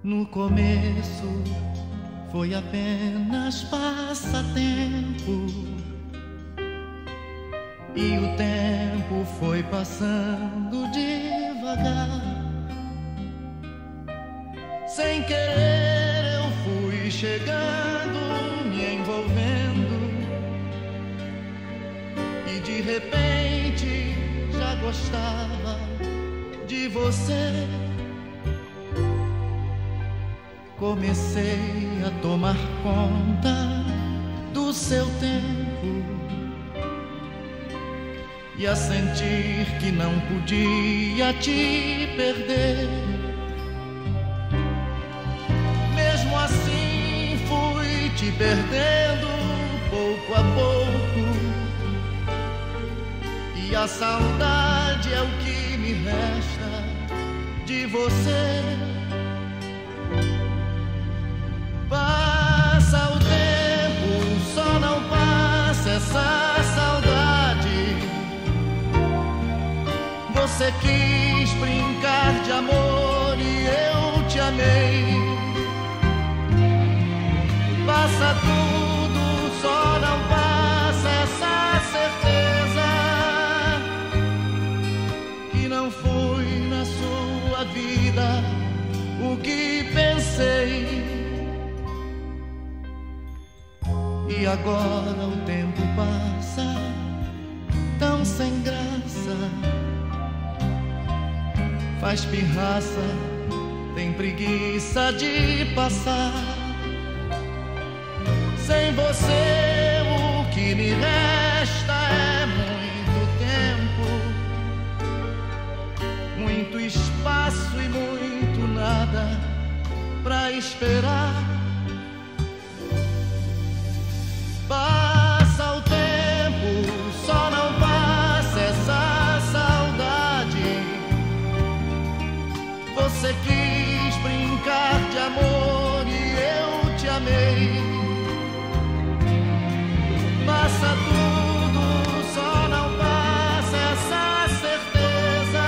No começo foi apenas passatempo, e o tempo foi passando devagar. Sem querer eu fui chegando, me envolvendo, e de repente já gostava de você. Comecei a tomar conta do seu tempo e a sentir que não podia te perder. Mesmo assim fui te perdendo pouco a pouco, e a saudade é o que me resta de você. Passa o tempo, só não passa essa saudade. Você quis brincar de amor e eu te amei. Passa tudo, só não passa essa certeza que não foi na sua vida o que pensei. E agora o tempo passa tão sem graça, faz pirraça, tem preguiça de passar. Sem você o que me resta é muito tempo, muito espaço e muito nada pra esperar. Passa o tempo, só não passa essa saudade. Você quis brincar de amor e eu te amei. Passa tudo, só não passa essa certeza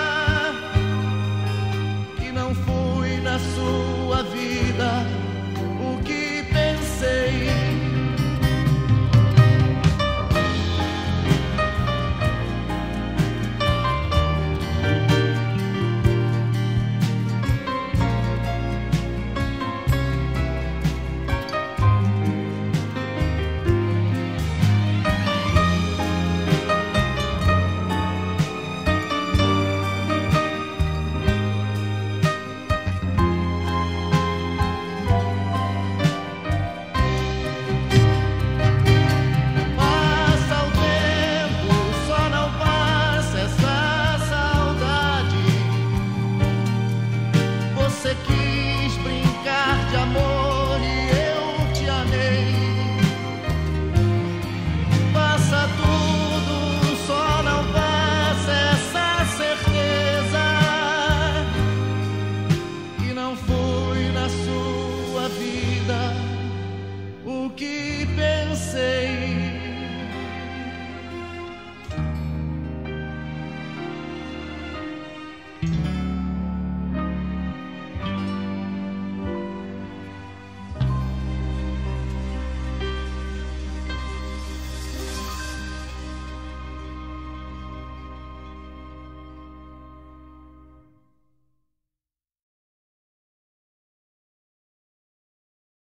que não fui na sua vida o que pensei. Você que